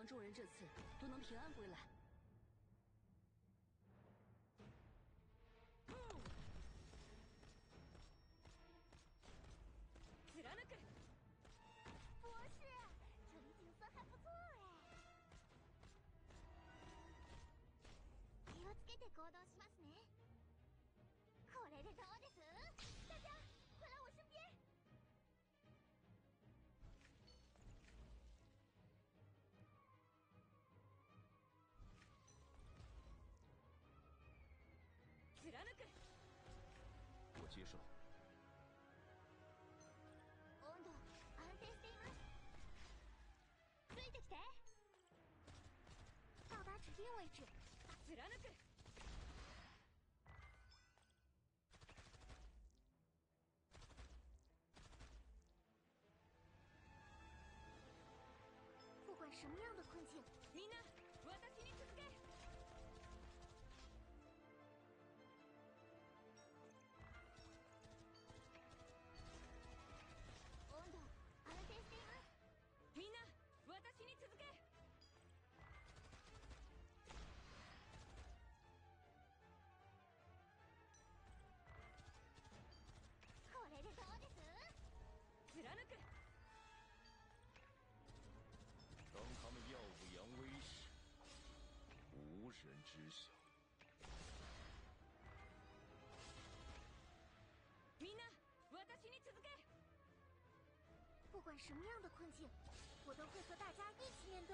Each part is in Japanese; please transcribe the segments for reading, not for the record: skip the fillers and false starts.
望众人这次都能平安归来。 博士，这里景色还不错哎。気をつけて行動しますね。これでどうです？大家，快来我身边！ 我接受。 温度安定しています。ついてきて。到达指定位置。不管什么样的困境， みんな、私に続け。 温度安定しています。 みんな、私に続け。 これでどうです？ 貫く。 当他们耀武扬威时，无人知晓。 みんな、私に続け。 不管什么样的困境，我都会和大家一起面对。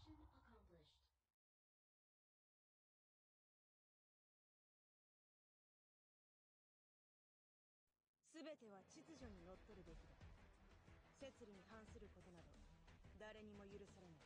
すべては秩序にのっとるべきだ。摂理に反することなど誰にも許されない。